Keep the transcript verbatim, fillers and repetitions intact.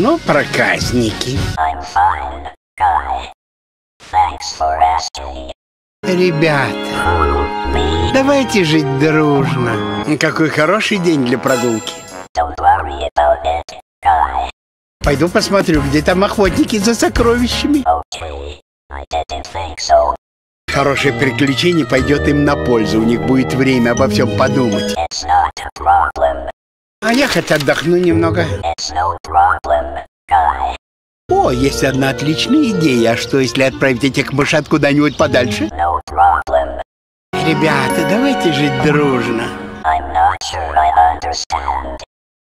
Ну, проказники. I'm fine, Guy. Thanks for asking. Ребята, Me? давайте жить дружно. Какой хороший день для прогулки. Don't worry about it, Guy. Пойду посмотрю, где там охотники за сокровищами. Okay, I didn't think so. Хорошее приключение пойдет им на пользу. У них будет время обо всем подумать. It's not a problem. А я хоть отдохну немного. It's no problem, Guy. О, есть одна отличная идея. А что, если отправить этих мышат куда-нибудь подальше? No problem. Ребята, давайте жить дружно. I'm not sure I understand.